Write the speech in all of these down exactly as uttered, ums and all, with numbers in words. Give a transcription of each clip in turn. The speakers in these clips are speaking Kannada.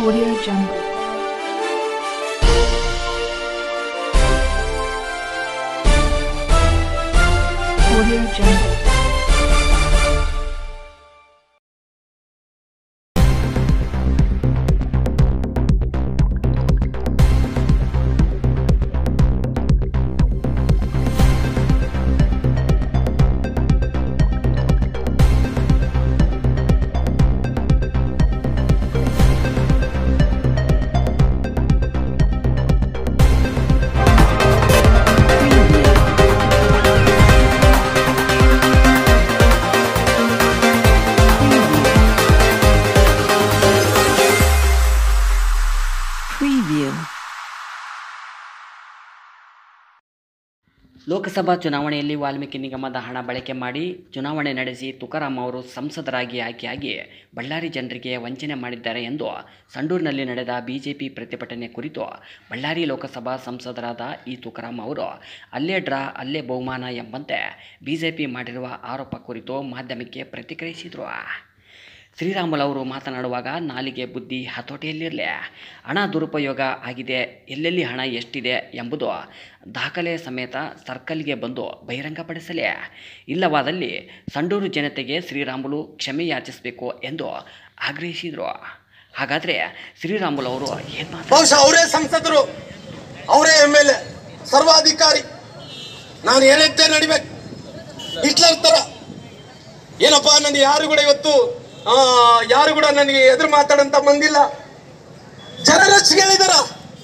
Audio Jungle. Audio Jungle. Lok Sabha ಚುನಾವಣೆಯಲ್ಲಿ ವಾಲ್ಮೀಕಿ ನಿಗಮದ ಹಣ ಬಳಕೆ ಮಾಡಿ ಚುನಾವಣೆ ನಡೆಸಿ ತುಕಾರಾಂ ಅವರು ಸಂಸದರಾಗಿ ಆಯ್ಕೆಯಾಗಿ ಬಳ್ಳಾರಿ ಜನರಿಗೆ ವಂಚನೆ ಮಾಡಿದ್ದಾರೆ ಎಂದು ಸಂಡೂರಿನಲ್ಲಿ ನಡೆದ ಬಿಜೆಪಿ ಪ್ರತಿಭಟನೆ ಕುರಿತು ಬಳ್ಳಾರಿ ಲೋಕಸಭಾ ಸಂಸದರಾದ ಈ ತುಕಾರಾಂ ಅವರು ಅಲ್ಲೇ ಡ್ರಾ ಅಲ್ಲೇ ಬಹುಮಾನ ಎಂಬಂತೆ ಬಿಜೆಪಿ ಮಾಡಿರುವ ಆರೋಪ ಕುರಿತು ಮಾಧ್ಯಮಕ್ಕೆ ಪ್ರತಿಕ್ರಿಯಿಸಿದರು. ಶ್ರೀರಾಮುಲು ಅವರು ಮಾತನಾಡುವಾಗ ನಾಲಿಗೆ ಬುದ್ಧಿ ಹತೋಟಿಯಲ್ಲಿರಲಿ, ಹಣ ದುರುಪಯೋಗ ಆಗಿದೆ, ಎಲ್ಲೆಲ್ಲಿ ಹಣ ಎಷ್ಟಿದೆ ಎಂಬುದು ದಾಖಲೆ ಸಮೇತ ಸರ್ಕಲ್ಗೆ ಬಂದು ಬಹಿರಂಗಪಡಿಸಲಿ, ಇಲ್ಲವಾದಲ್ಲಿ ಸಂಡೂರು ಜನತೆಗೆ ಶ್ರೀರಾಮುಲು ಕ್ಷಮೆ ಯಾಚಿಸಬೇಕು ಎಂದು ಆಗ್ರಹಿಸಿದರು. ಹಾಗಾದರೆ ಶ್ರೀರಾಮುಲು ಅವರು ಏನು ಮಾತಾಡ್ತಾರೆ? ಅವರೇ ಸಂಸದರು, ಅವರೇ ಎಮ್ ಎಲ್ ಎ, ಸರ್ವಾಧಿಕಾರಿ. ನಾನು ಏನಂತೆ ನಡಿಬೇಕು ಹಿಟ್ಲರ್ ಥರ ಏನಪ್ಪ, ನನಗೆ ಯಾರು ಕೂಡ ಇವತ್ತು ಯಾರು ಕೂಡ ನನಗೆ ಎದುರು ಮಾತಾಡಂತ ಬಂದಿಲ್ಲ. ಜನರಷ್ಟು ಹೇಳಿದಾರ,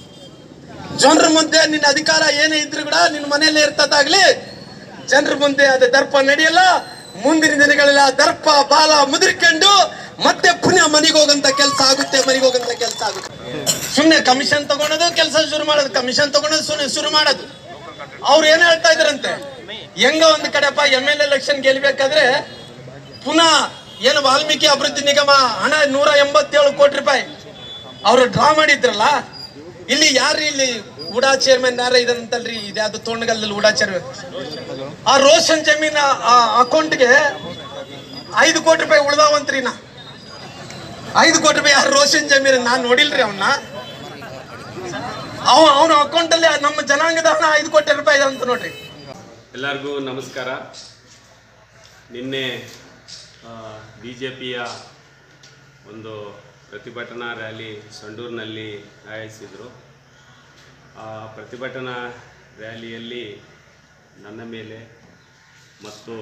ಜನರ ಮುಂದೆ ನಿನ್ನ ಅಧಿಕಾರ ಏನೇ ಇದ್ರು ಕೂಡ ನಿನ್ನ ಮನೆಯಲ್ಲೇ ಇರ್ತದಾಗ್ಲಿ, ಜನರ ಮುಂದೆ ಅದು ದರ್ಪ ನಡೆಯಲ್ಲ. ಮುಂದಿನ ದಿನಗಳೆಲ್ಲ ದರ್ಪ ಬಾಲ ಮುದುರ್ಕೊಂಡು ಮತ್ತೆ ಪುನಃ ಮನೆಗೆ ಹೋಗಂತ ಕೆಲಸ ಆಗುತ್ತೆ, ಮನೆಗೆ ಹೋಗಂತ ಕೆಲಸ ಆಗುತ್ತೆ. ಸುಮ್ಮನೆ ಕಮಿಷನ್ ತಗೊಳೋದು, ಕೆಲಸ ಶುರು ಮಾಡೋದು, ಕಮಿಷನ್ ತಗೊಳೋದು, ಸುಮ್ಮನೆ ಶುರು ಮಾಡೋದು. ಅವ್ರು ಏನ್ ಹೇಳ್ತಾ ಇದ್ರಂತೆ, ಹೆಂಗ ಒಂದ್ ಕಡೆಪ್ಪ ಎಮ್ ಎಲ್ ಎಲೆಕ್ಷನ್ ಗೆಲ್ಬೇಕಾದ್ರೆ ಪುನಃ ಏನು ವಾಲ್ಮೀಕಿ ಅಭಿವೃದ್ಧಿ ನಿಗಮ ಹಣ ನೂರ ಎಂಬತ್ತೇಳು ಕೋಟಿ ರೂಪಾಯಿ ಅವರು ಡ್ರಾ ಮಾಡಿದ್ರಲ್ಲ, ಇಲ್ಲಿ ಯಾರು ಇಲ್ಲಿ ಉಡಾ ಚೇರ್ಮನ್ ಯಾರ ಇದಂತಲ್ರಿ, ಇದ್ಯಾವ್ದು ತೋಣಗಲ್ದಲ್ಲಿ ಉಡಾ ಚೇರ್ಮನ್, ಆ ರೋಷನ್ ಜಮೀನ್ ಅಕೌಂಟ್ಗೆ ಐದು ಕೋಟಿ ರೂಪಾಯಿ ಉಳ್ದಾವಂತ್ರಿ. ನಾ ಐದು ಕೋಟಿ ರೂಪಾಯಿ ಯಾರು ರೋಷನ್ ಜಮೀನ್ ನಾನ್ ನೋಡಿಲ್ರಿ ಅವನ್ನ. ಅವ ಅವನ ಅಕೌಂಟ್ ಅಲ್ಲಿ ನಮ್ಮ ಜನಾಂಗದ ಹಣ ಐದು ಕೋಟಿ ರೂಪಾಯಿ ಇದೆ ಅಂತ ನೋಡ್ರಿ. ಎಲ್ಲರಿಗೂ ನಮಸ್ಕಾರ. ನಿನ್ನೆ ಬಿ ಜೆ ಪಿಯ ಒಂದು ಪ್ರತಿಭಟನಾ ರ್ಯಾಲಿ ಸಂಡೂರಿನಲ್ಲಿ ಆಯೋಜಿಸಿದರು. ಆ ಪ್ರತಿಭಟನಾ ರ್ಯಾಲಿಯಲ್ಲಿ ನನ್ನ ಮೇಲೆ ಮತ್ತು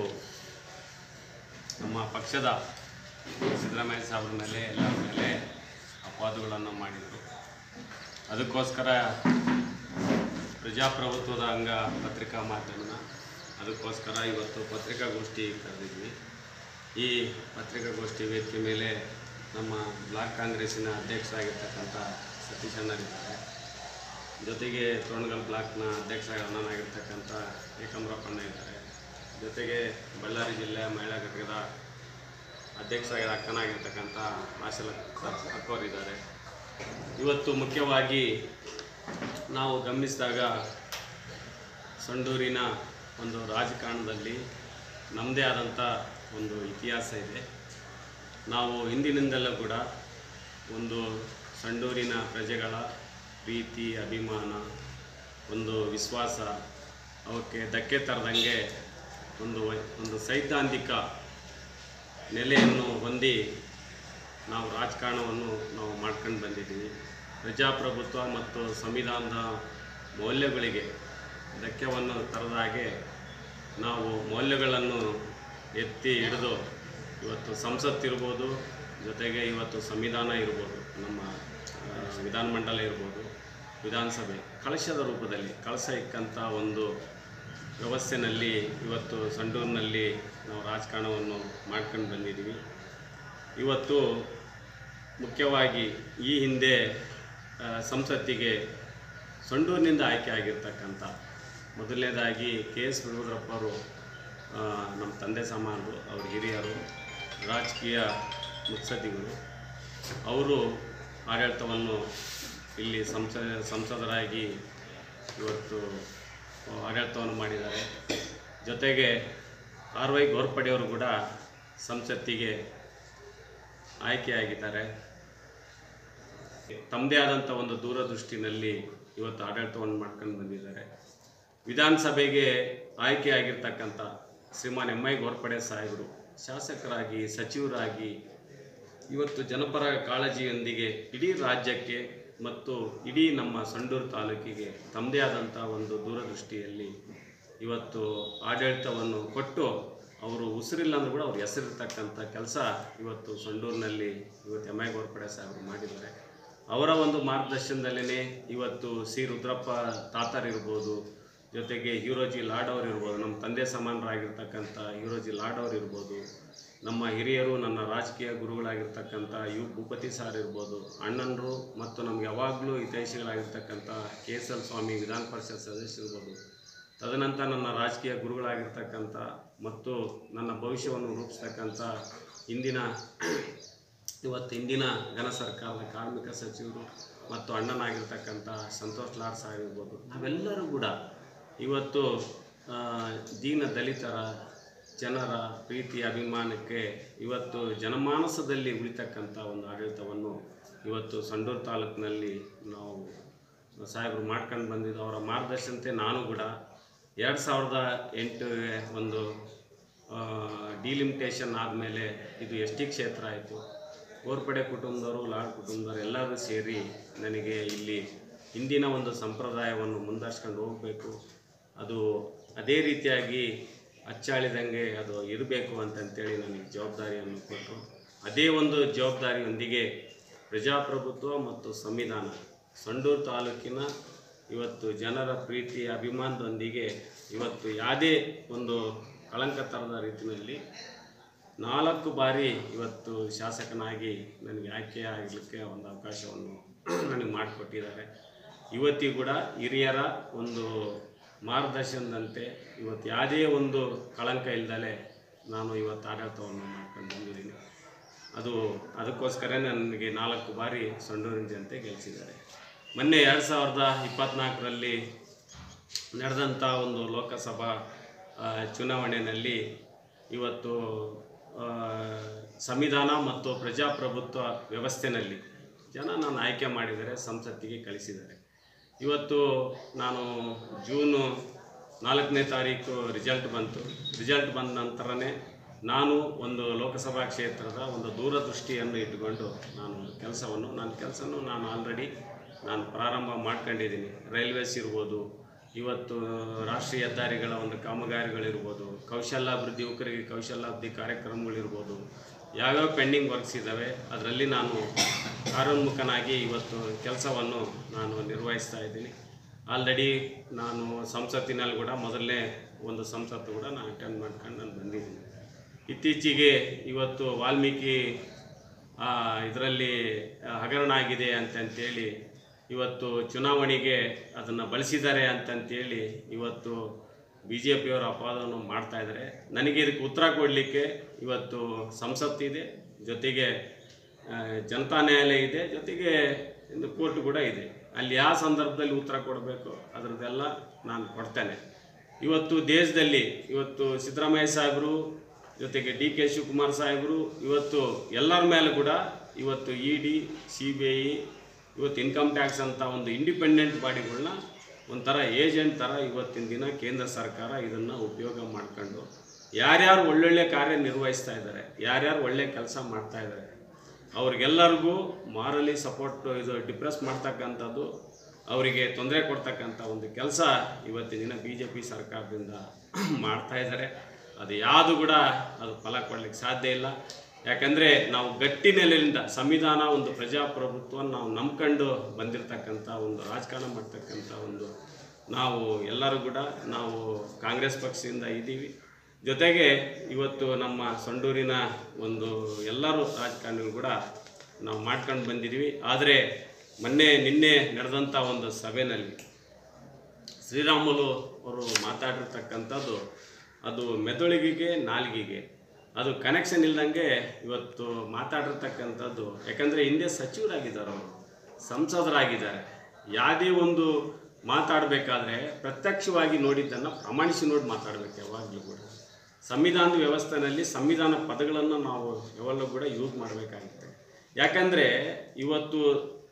ನಮ್ಮ ಪಕ್ಷದ ಸಿದ್ದರಾಮಯ್ಯ ಸಾಹೇಬ್ರ ಮೇಲೆ ಎಲ್ಲರ ಮೇಲೆ ಅಪವಾದಗಳನ್ನು ಮಾಡಿದರು. ಅದಕ್ಕೋಸ್ಕರ ಪ್ರಜಾಪ್ರಭುತ್ವದ ಅಂಗ ಪತ್ರಿಕಾ ಮಾಧ್ಯಮನ ಅದಕ್ಕೋಸ್ಕರ ಇವತ್ತು ಪತ್ರಿಕಾಗೋಷ್ಠಿ ಕರೆದಿದ್ವಿ. ಈ ಪತ್ರಿಕಾಗೋಷ್ಠಿ ವೇದಿಕೆ ಮೇಲೆ ನಮ್ಮ ಬ್ಲಾಕ್ ಕಾಂಗ್ರೆಸ್ಸಿನ ಅಧ್ಯಕ್ಷರಾಗಿರ್ತಕ್ಕಂಥ ಸತೀಶ್ ಅಣ್ಣರಿದ್ದಾರೆ, ಜೊತೆಗೆ ತೋಣಗಲ್ ಬ್ಲಾಕ್ನ ಅಧ್ಯಕ್ಷ ಅಣ್ಣನಾಗಿರ್ತಕ್ಕಂಥ ಏಕಂಬರಪ್ಪಣ್ಣ ಇದ್ದಾರೆ, ಜೊತೆಗೆ ಬಳ್ಳಾರಿ ಜಿಲ್ಲೆಯ ಮಹಿಳಾ ಘಟಕದ ಅಧ್ಯಕ್ಷ ಅಕ್ಕನಾಗಿರ್ತಕ್ಕಂಥ ಆಶಲ ಅಕ್ಕವರಿದ್ದಾರೆ. ಇವತ್ತು ಮುಖ್ಯವಾಗಿ ನಾವು ಗಮನಿಸಿದಾಗ ಸಂಡೂರಿನ ಒಂದು ರಾಜಕಾರಣದಲ್ಲಿ ನಮ್ಮದೇ ಆದಂಥ ಒಂದು ಇತಿಹಾಸ ಇದೆ. ನಾವು ಹಿಂದಿನಿಂದಲೂ ಕೂಡ ಒಂದು ಸಂಡೂರಿನ ಪ್ರಜೆಗಳ ಪ್ರೀತಿ, ಅಭಿಮಾನ, ಒಂದು ವಿಶ್ವಾಸ, ಅವಕ್ಕೆ ಧಕ್ಕೆ ತರದಂಗೆ ಒಂದು ಒಂದು ಸೈದ್ಧಾಂತಿಕ ನೆಲೆಯನ್ನು ಹೊಂದಿ ನಾವು ರಾಜಕಾರಣವನ್ನು ನಾವು ಮಾಡ್ಕೊಂಡು ಬಂದಿದ್ದೀವಿ. ಪ್ರಜಾಪ್ರಭುತ್ವ ಮತ್ತು ಸಂವಿಧಾನದ ಮೌಲ್ಯಗಳಿಗೆ ಧಕ್ಕೆಯನ್ನು ತರದ ಹಾಗೆ ನಾವು ಮೌಲ್ಯಗಳನ್ನು ಎತ್ತಿ ಹಿಡಿದು ಇವತ್ತು ಸಂಸತ್ತಿರ್ಬೋದು, ಜೊತೆಗೆ ಇವತ್ತು ಸಂವಿಧಾನ ಇರ್ಬೋದು, ನಮ್ಮ ವಿಧಾನಮಂಡಲ ಇರ್ಬೋದು, ವಿಧಾನಸಭೆ ಕಳಶದ ರೂಪದಲ್ಲಿ ಕಳಶ ಇಕ್ಕಂಥ ಒಂದು ವ್ಯವಸ್ಥೆಯಲ್ಲಿ ಇವತ್ತು ಸಂಡೂರಿನಲ್ಲಿ ನಾವು ರಾಜಕಾರಣವನ್ನು ಮಾಡ್ಕೊಂಡು ಬಂದಿದ್ದೀವಿ. ಇವತ್ತು ಮುಖ್ಯವಾಗಿ ಈ ಹಿಂದೆ ಸಂಸತ್ತಿಗೆ ಸಂಡೂರಿನಿಂದ ಆಯ್ಕೆ ಆಗಿರ್ತಕ್ಕಂಥ ಮೊದಲನೇದಾಗಿ ಕೆ ಎಸ್ ವಿರುದ್ರಪ್ಪ ಅವರು ನಮ್ಮ ತಂದೆ ಸಮಾನರು, ಅವ್ರ ಹಿರಿಯರು, ರಾಜಕೀಯ ಮುತ್ಸದ್ದಿಗಳು. ಅವರು ಆಡಳಿತವನ್ನು ಇಲ್ಲಿ ಸಂಸ ಸಂಸದರಾಗಿ ಇವತ್ತು ಆಡಳಿತವನ್ನು ಮಾಡಿದ್ದಾರೆ. ಜೊತೆಗೆ ಆರ್ ವೈ ಗೋರ್ಪಡೆಯವರು ಕೂಡ ಸಂಸತ್ತಿಗೆ ಆಯ್ಕೆಯಾಗಿದ್ದಾರೆ. ತಮ್ಮದೇ ಆದಂಥ ಒಂದು ದೂರದೃಷ್ಟಿನಲ್ಲಿ ಇವತ್ತು ಆಡಳಿತವನ್ನು ಮಾಡ್ಕೊಂಡು ಬಂದಿದ್ದಾರೆ. ವಿಧಾನಸಭೆಗೆ ಆಯ್ಕೆಯಾಗಿರ್ತಕ್ಕಂಥ ಶ್ರೀಮಾನ್ ಎಂ ಐ ಗೋರ್ಪಡೆ ಸಾಹೇಬರು ಶಾಸಕರಾಗಿ ಸಚಿವರಾಗಿ ಇವತ್ತು ಜನಪರ ಕಾಳಜಿಯೊಂದಿಗೆ ಇಡೀ ರಾಜ್ಯಕ್ಕೆ ಮತ್ತು ಇಡೀ ನಮ್ಮ ಸಂಡೂರು ತಾಲೂಕಿಗೆ ತಮ್ಮದೇ ಆದಂಥ ಒಂದು ದೂರದೃಷ್ಟಿಯಲ್ಲಿ ಇವತ್ತು ಆಡಳಿತವನ್ನು ಕೊಟ್ಟು ಅವರು ಉಸಿರಿಲ್ಲ ಅಂದರೂ ಕೂಡ ಅವ್ರ ಹೆಸರಿರ್ತಕ್ಕಂಥ ಕೆಲಸ ಇವತ್ತು ಸಂಡೂರಿನಲ್ಲಿ ಇವತ್ತು ಎಂ ಐ ಗೋರ್ಪಡೆ ಸಾಹೇಬರು ಮಾಡಿದ್ದಾರೆ. ಅವರ ಒಂದು ಮಾರ್ಗದರ್ಶನದಲ್ಲೇ ಇವತ್ತು ಸಿ ರುದ್ರಪ್ಪ ತಾತರಿರ್ಬೋದು, ಜೊತೆಗೆ ಹೀರೋಜಿ ಲಾಡ್ ಅವರು ಇರ್ಬೋದು, ನಮ್ಮ ತಂದೆ ಸಮಾನರಾಗಿರ್ತಕ್ಕಂಥ ಹೀರೋಜಿ ಲಾಡ್ ಅವರು ಇರ್ಬೋದು, ನಮ್ಮ ಹಿರಿಯರು ನನ್ನ ರಾಜಕೀಯ ಗುರುಗಳಾಗಿರ್ತಕ್ಕಂಥ ಯು ಭೂಪತಿ ಸಾರ್ ಇರ್ಬೋದು, ಅಣ್ಣನರು ಮತ್ತು ನಮ್ಗೆ ಯಾವಾಗಲೂ ಹಿತೈಷಿಗಳಾಗಿರ್ತಕ್ಕಂಥ K S L Swamy Vidhana Parishat ಸದಸ್ಯರಿರ್ಬೋದು, ತದನಂತರ ನನ್ನ ರಾಜಕೀಯ ಗುರುಗಳಾಗಿರ್ತಕ್ಕಂಥ ಮತ್ತು ನನ್ನ ಭವಿಷ್ಯವನ್ನು ರೂಪಿಸ್ತಕ್ಕಂಥ ಇಂದಿನ ಇವತ್ತು ಇಂದಿನ ಘನ ಸರ್ಕಾರದ ಕಾರ್ಮಿಕ ಸಚಿವರು ಮತ್ತು ಅಣ್ಣನಾಗಿರ್ತಕ್ಕಂಥ ಸಂತೋಷ್ ಲಾಡ್ ಸಾಹೇಬ್ ಇರ್ಬೋದು, ನಾವೆಲ್ಲರೂ ಕೂಡ ಇವತ್ತು ದೀನ ದಲಿತರ ಜನರ ಪ್ರೀತಿ ಅಭಿಮಾನಕ್ಕೆ ಇವತ್ತು ಜನಮಾನಸದಲ್ಲಿ ಉಳಿತಕ್ಕಂಥ ಒಂದು ಆಡಳಿತವನ್ನು ಇವತ್ತು ಸಂಡೂರು ತಾಲೂಕಿನಲ್ಲಿ ನಾವು ಸಾಹೇಬರು ಮಾಡ್ಕೊಂಡು ಬಂದಿದ್ದು. ಅವರ ಮಾರ್ಗದರ್ಶನತೆ ನಾನು ಕೂಡ ಎರಡು ಸಾವಿರದ ಎಂಟಿಗೆ ಒಂದು ಡಿಲಿಮಿಟೇಷನ್ ಆದಮೇಲೆ ಇದು ಎಸ್ ಟಿ ಕ್ಷೇತ್ರ ಆಯಿತು. ಗೋರ್ಪಡೆ ಕುಟುಂಬದವರು, ಲಾಡ್ ಕುಟುಂಬದವರು ಎಲ್ಲರೂ ಸೇರಿ ನನಗೆ ಇಲ್ಲಿ ಹಿಂದಿನ ಒಂದು ಸಂಪ್ರದಾಯವನ್ನು ಮುಂದುವರ್ಸ್ಕೊಂಡು ಹೋಗಬೇಕು, ಅದು ಅದೇ ರೀತಿಯಾಗಿ ಅಚ್ಚಾಳಿದಂಗೆ ಅದು ಇರಬೇಕು ಅಂತಂತೇಳಿ ನನಗೆ ಜವಾಬ್ದಾರಿಯನ್ನು ಕೊಟ್ಟರು. ಅದೇ ಒಂದು ಜವಾಬ್ದಾರಿಯೊಂದಿಗೆ ಪ್ರಜಾಪ್ರಭುತ್ವ ಮತ್ತು ಸಂವಿಧಾನ ಸಂಡೂರು ತಾಲೂಕಿನ ಇವತ್ತು ಜನರ ಪ್ರೀತಿ ಅಭಿಮಾನದೊಂದಿಗೆ ಇವತ್ತು ಯಾವುದೇ ಒಂದು ಕಳಂಕ ತರದ ರೀತಿಯಲ್ಲಿ ನಾಲ್ಕು ಬಾರಿ ಇವತ್ತು ಶಾಸಕನಾಗಿ ನನಗೆ ಆಯ್ಕೆ ಆಗಲಿಕ್ಕೆ ಒಂದು ಅವಕಾಶವನ್ನು ನನಗೆ ಮಾಡಿಕೊಟ್ಟಿದ್ದಾರೆ. ಇವತ್ತಿಗೂ ಕೂಡ ಹಿರಿಯರ ಒಂದು ಮಾರ್ಗದರ್ಶನದಂತೆ ಇವತ್ತು ಯಾವುದೇ ಒಂದು ಕಳಂಕ ಇಲ್ಲದಲೇ ನಾನು ಇವತ್ತು ಆಡಳಿತವನ್ನು ಮಾಡ್ಕೊಂಡು ಬಂದಿದ್ದೀನಿ. ಅದು ಅದಕ್ಕೋಸ್ಕರ ನನಗೆ ನಾಲ್ಕು ಬಾರಿ ಸಂಡೂರಿನ ಜನತೆ ಗೆಲ್ಲಿಸಿದ್ದಾರೆ. ಮೊನ್ನೆ ಎರಡು ಸಾವಿರದ ಇಪ್ಪತ್ತ್ನಾಲ್ಕರಲ್ಲಿ ನಡೆದಂಥ ಒಂದು ಲೋಕಸಭಾ ಚುನಾವಣೆಯಲ್ಲಿ ಇವತ್ತು ಸಂವಿಧಾನ ಮತ್ತು ಪ್ರಜಾಪ್ರಭುತ್ವ ವ್ಯವಸ್ಥೆಯಲ್ಲಿ ಜನ ನಾನು ಆಯ್ಕೆ ಮಾಡಿದರೆ ಸಂಸತ್ತಿಗೆ ಕಳಿಸಿದ್ದಾರೆ. ಇವತ್ತು ನಾನು ಜೂನು ನಾಲ್ಕನೇ ತಾರೀಕು ರಿಸಲ್ಟ್ ಬಂತು. ರಿಸಲ್ಟ್ ಬಂದ ನಂತರನೇ ನಾನು ಒಂದು ಲೋಕಸಭಾ ಕ್ಷೇತ್ರದ ಒಂದು ದೂರದೃಷ್ಟಿಯನ್ನು ಇಟ್ಟುಕೊಂಡು ನಾನು ಕೆಲಸವನ್ನು ನನ್ನ ಕೆಲಸವನ್ನು ನಾನು ಆಲ್ರೆಡಿ ನಾನು ಪ್ರಾರಂಭ ಮಾಡ್ಕೊಂಡಿದ್ದೀನಿ. ರೈಲ್ವೇಸ್ ಇರ್ಬೋದು, ಇವತ್ತು ರಾಷ್ಟ್ರೀಯ ಹೆದ್ದಾರಿಗಳ ಒಂದು ಕಾಮಗಾರಿಗಳಿರ್ಬೋದು, ಕೌಶಲ್ಯಾಭಿವೃದ್ಧಿ ಯುವಕರಿಗೆ ಕೌಶಲ್ಯಾಭಿವೃದ್ಧಿ ಕಾರ್ಯಕ್ರಮಗಳಿರ್ಬೋದು, ಯಾವ್ಯಾವ ಪೆಂಡಿಂಗ್ ವರ್ಕ್ಸ್ ಇದ್ದಾವೆ ಅದರಲ್ಲಿ ನಾನು ಕಾರ್ಯೋನ್ಮುಖನಾಗಿ ಇವತ್ತು ಕೆಲಸವನ್ನು ನಾನು ನಿರ್ವಹಿಸ್ತಾ ಇದ್ದೀನಿ. ಆಲ್ರೆಡಿ ನಾನು ಸಂಸತ್ತಿನಲ್ಲಿ ಕೂಡ ಮೊದಲನೇ ಒಂದು ಸಂಸತ್ತು ಕೂಡ ನಾನು ಅಟೆಂಡ್ ಮಾಡ್ಕೊಂಡು ನಾನು ಬಂದಿದ್ದೀನಿ. ಇತ್ತೀಚೆಗೆ ಇವತ್ತು ವಾಲ್ಮೀಕಿ ಇದರಲ್ಲಿ ಹಗರಣ ಆಗಿದೆ ಅಂತಂತೇಳಿ ಇವತ್ತು ಚುನಾವಣೆಗೆ ಅದನ್ನು ಬಳಸಿದ್ದಾರೆ ಅಂತಂತೇಳಿ ಇವತ್ತು ಬಿ ಜೆ ಪಿಯವರು ಅಪವಾದವನ್ನು ಮಾಡ್ತಾಯಿದ್ದಾರೆ. ನನಗೆ ಇದಕ್ಕೆ ಉತ್ತರ ಕೊಡಲಿಕ್ಕೆ ಇವತ್ತು ಸಂಸತ್ತಿದೆ, ಜೊತೆಗೆ ಜನತಾ ನ್ಯಾಯಾಲಯ ಇದೆ, ಜೊತೆಗೆ ಒಂದು ಕೋರ್ಟ್ ಕೂಡ ಇದೆ. ಅಲ್ಲಿ ಯಾವ ಸಂದರ್ಭದಲ್ಲಿ ಉತ್ತರ ಕೊಡಬೇಕು ಅದರದ್ದೆಲ್ಲ ನಾನು ಕೊಡ್ತೇನೆ. ಇವತ್ತು ದೇಶದಲ್ಲಿ ಇವತ್ತು ಸಿದ್ದರಾಮಯ್ಯ ಸಾಹೇಬರು ಜೊತೆಗೆ ಡಿ ಕೆ ಶಿವಕುಮಾರ್ ಸಾಹೇಬರು ಇವತ್ತು ಎಲ್ಲರ ಮೇಲೆ ಕೂಡ ಇವತ್ತು E D, C B I, ಇವತ್ತು ಇನ್ಕಮ್ ಟ್ಯಾಕ್ಸ್ ಅಂತ ಒಂದು ಇಂಡಿಪೆಂಡೆಂಟ್ ಬಾಡಿಗಳನ್ನ ಒಂಥರ ಏಜೆಂಟ್ ಥರ ಇವತ್ತಿನ ದಿನ ಕೇಂದ್ರ ಸರ್ಕಾರ ಇದನ್ನು ಉಪಯೋಗ ಮಾಡ್ಕೊಂಡು ಯಾರ್ಯಾರು ಒಳ್ಳೊಳ್ಳೆ ಕಾರ್ಯ ನಿರ್ವಹಿಸ್ತಾ ಇದ್ದಾರೆ, ಯಾರ್ಯಾರು ಒಳ್ಳೆ ಕೆಲಸ ಮಾಡ್ತಾ ಇದ್ದಾರೆ ಅವ್ರಿಗೆಲ್ಲರಿಗೂ ಮಾರಲಿ ಸಪೋರ್ಟ್ ಇದು ಡಿಪ್ರೆಸ್ ಮಾಡ್ತಕ್ಕಂಥದ್ದು, ಅವರಿಗೆ ತೊಂದರೆ ಕೊಡ್ತಕ್ಕಂಥ ಒಂದು ಕೆಲಸ ಇವತ್ತಿನ ದಿನ ಬಿ ಜೆ ಪಿ ಸರ್ಕಾರದಿಂದ ಮಾಡ್ತಾ ಇದ್ದಾರೆ. ಅದು ಯಾವುದು ಕೂಡ ಅದು ಫಲ ಕೊಡಲಿಕ್ಕೆ ಸಾಧ್ಯ ಇಲ್ಲ. ಯಾಕಂದರೆ ನಾವು ಗಟ್ಟಿ ನೆಲೆಯಿಂದ ಸಂವಿಧಾನ ಒಂದು ಪ್ರಜಾಪ್ರಭುತ್ವವನ್ನು ನಾವು ನಂಬ್ಕೊಂಡು ಬಂದಿರತಕ್ಕಂಥ ಒಂದು ರಾಜಕಾರಣ ಮಾಡ್ತಕ್ಕಂಥ ಒಂದು ನಾವು ಎಲ್ಲರೂ ಕೂಡ ನಾವು ಕಾಂಗ್ರೆಸ್ ಪಕ್ಷದಿಂದ ಇದ್ದೀವಿ. ಜೊತೆಗೆ ಇವತ್ತು ನಮ್ಮ ಸಂಡೂರಿನ ಒಂದು ಎಲ್ಲರೂ ರಾಜಕಾರಣಿಗಳು ಕೂಡ ನಾವು ಮಾಡ್ಕೊಂಡು ಬಂದಿದ್ದೀವಿ. ಆದರೆ ಮೊನ್ನೆ ನಿನ್ನೆ ನಡೆದಂಥ ಒಂದು ಸಭೆಯಲ್ಲಿ ಶ್ರೀರಾಮುಲು ಅವರು ಮಾತಾಡಿರ್ತಕ್ಕಂಥದ್ದು ಅದು ಮೆದುಳಿಗೆ ನಾಲಿಗೆಗೆ ಅದು ಕನೆಕ್ಷನ್ ಇಲ್ದಂಗೆ ಇವತ್ತು ಮಾತಾಡಿರ್ತಕ್ಕಂಥದ್ದು. ಯಾಕಂದರೆ ಹಿಂದೆ ಸಚಿವರಾಗಿದ್ದಾರೆ, ಅವರು ಸಂಸದರಾಗಿದ್ದಾರೆ. ಯಾವುದೇ ಒಂದು ಮಾತಾಡಬೇಕಾದ್ರೆ ಪ್ರತ್ಯಕ್ಷವಾಗಿ ನೋಡಿದ್ದನ್ನು ಪ್ರಮಾಣಿಸಿ ನೋಡಿ ಮಾತಾಡಬೇಕು ಯಾವಾಗಲೂ ಕೂಡ. ಸಂವಿಧಾನದ ವ್ಯವಸ್ಥೆಯಲ್ಲಿ ಸಂವಿಧಾನ ಪದಗಳನ್ನು ನಾವು ಯಾವಾಗಲೂ ಕೂಡ ಯೂಸ್ ಮಾಡಬೇಕಾಗುತ್ತೆ. ಯಾಕಂದರೆ ಇವತ್ತು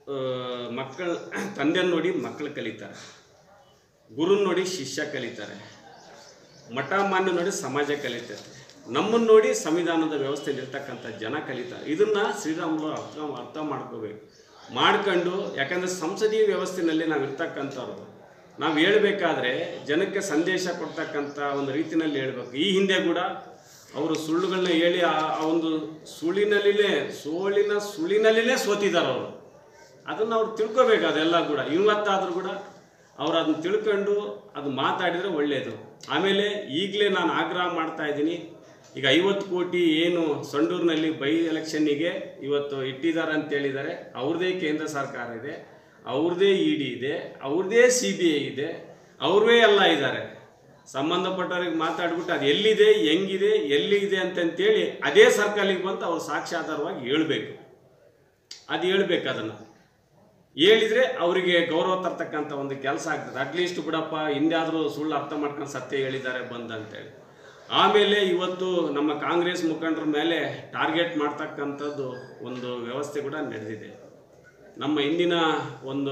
ಮಕ್ಕಳ ತಂದೆಯನ್ನು ನೋಡಿ ಮಕ್ಕಳು ಕಲಿತಾರೆ, ಗುರುನ ನೋಡಿ ಶಿಷ್ಯ ಕಲಿತಾರೆ, ಮಠ ಮಾನ್ಯ ನೋಡಿ ಸಮಾಜ ಕಲಿತಾರೆ, ನಮ್ಮನ್ನು ನೋಡಿ ಸಂವಿಧಾನದ ವ್ಯವಸ್ಥೆಯಲ್ಲಿ ಇರ್ತಕ್ಕಂಥ ಜನ ಕಲಿತಾರೆ. ಇದನ್ನು ಶ್ರೀರಾಮುಲು ಅರ್ಥ ಅರ್ಥ ಮಾಡ್ಕೋಬೇಕು, ಮಾಡ್ಕೊಂಡು, ಯಾಕಂದರೆ ಸಂಸದೀಯ ವ್ಯವಸ್ಥೆಯಲ್ಲಿ ನಾವು ಇರ್ತಕ್ಕಂಥವ್ರು ನಾವು ಹೇಳಬೇಕಾದ್ರೆ ಜನಕ್ಕೆ ಸಂದೇಶ ಕೊಡ್ತಕ್ಕಂಥ ಒಂದು ರೀತಿಯಲ್ಲಿ ಹೇಳಬೇಕು. ಈ ಹಿಂದೆ ಕೂಡ ಅವರು ಸುಳ್ಳುಗಳನ್ನ ಹೇಳಿ ಆ ಒಂದು ಸುಳಿನಲ್ಲಿನೇ ಸೋಳಿನ ಸುಳಿನಲ್ಲಿನೇ ಸೋತಿದ್ದಾರೆ ಅವರು. ಅದನ್ನು ಅವ್ರು ತಿಳ್ಕೊಬೇಕು. ಅದೆಲ್ಲ ಕೂಡ ಇವತ್ತಾದರೂ ಕೂಡ ಅವ್ರು ಅದನ್ನ ತಿಳ್ಕೊಂಡು ಅದು ಮಾತಾಡಿದರೆ ಒಳ್ಳೆಯದು. ಆಮೇಲೆ ಈಗಲೇ ನಾನು ಆಗ್ರಹ ಮಾಡ್ತಾ ಇದ್ದೀನಿ, ಈಗ ಐವತ್ತು ಕೋಟಿ ಏನು ಸಂಡೂರಿನಲ್ಲಿ ಬೈ ಎಲೆಕ್ಷನ್ನಿಗೆ ಇವತ್ತು ಇಟ್ಟಿದ್ದಾರೆ ಅಂತ ಹೇಳಿದ್ದಾರೆ. ಅವ್ರದ್ದೇ ಕೇಂದ್ರ ಸರ್ಕಾರ ಇದೆ, ಅವ್ರದ್ದೇ ಇ ಡಿ ಇದೆ, ಅವ್ರದ್ದೇ ಸಿ ಬಿ ಐ ಇದೆ, ಅವ್ರವೇ ಎಲ್ಲ ಇದ್ದಾರೆ. ಸಂಬಂಧಪಟ್ಟವ್ರಿಗೆ ಮಾತಾಡ್ಬಿಟ್ಟು ಅದು ಎಲ್ಲಿದೆ, ಹೆಂಗಿದೆ, ಎಲ್ಲಿದೆ ಅಂತಂತೇಳಿ ಅದೇ ಸರ್ಕಲಿಗೆ ಬಂತು ಅವ್ರು ಸಾಕ್ಷಾಧಾರವಾಗಿ ಹೇಳಬೇಕು. ಅದು ಹೇಳ್ಬೇಕು. ಅದನ್ನು ಹೇಳಿದರೆ ಅವರಿಗೆ ಗೌರವ ತರ್ತಕ್ಕಂಥ ಒಂದು ಕೆಲಸ ಆಗ್ತದೆ. ಅಟ್ಲೀಸ್ಟ್ ಬಿಡಪ್ಪ, ಹಿಂದಾದರೂ ಸುಳ್ಳು ಅರ್ಥ ಮಾಡ್ಕೊಂಡು ಸತ್ಯ ಹೇಳಿದ್ದಾರೆ ಬಂದಂತೇಳಿ. ಆಮೇಲೆ ಇವತ್ತು ನಮ್ಮ ಕಾಂಗ್ರೆಸ್ ಮುಖಂಡರ ಮೇಲೆ ಟಾರ್ಗೆಟ್ ಮಾಡ್ತಕ್ಕಂಥದ್ದು ಒಂದು ವ್ಯವಸ್ಥೆ ಕೂಡ ನಡೆದಿದೆ. ನಮ್ಮ ಇಂದಿನ ಒಂದು